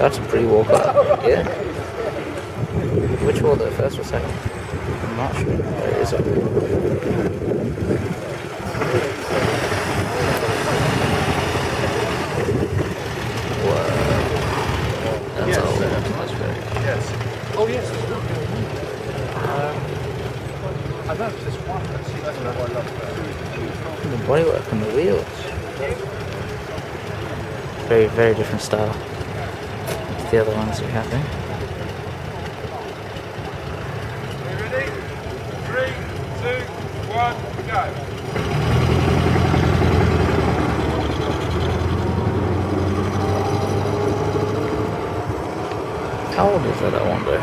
That's a pre-war car. Yeah. Which war though? First or second? I'm not sure. There is one. Whoa. That's yes, old. That's very. Yes. Oh yes. I noticed this one. That's what I love. The bodywork and the wheels. Very, very different style to the other ones we have there. Ready? 3, 2, 1, go. How old is that, I wonder?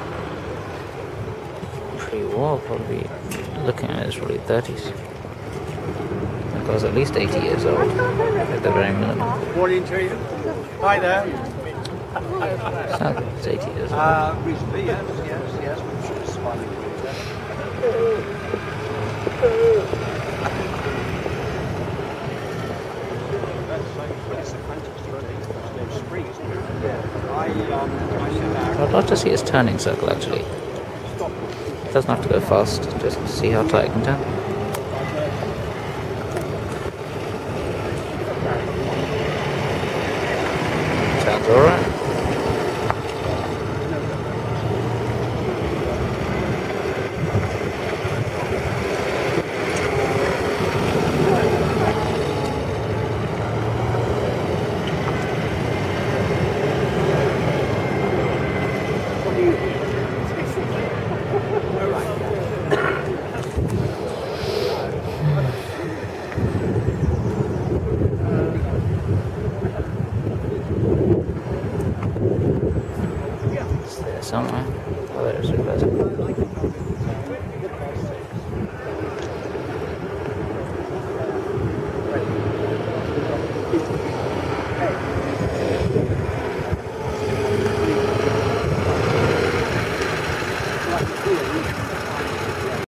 Pre-war, probably looking at it is probably 30s. That guy's at least 80 years old, at the very minimum. Morning to you. Hi there. Sounds like it's 80 years old. Recently, yes. Smiling. I'd like to see his turning circle actually. It doesn't have to go fast, just to see how tight it can turn. Sounds alright. Somewhere. Oh, there's a reverse.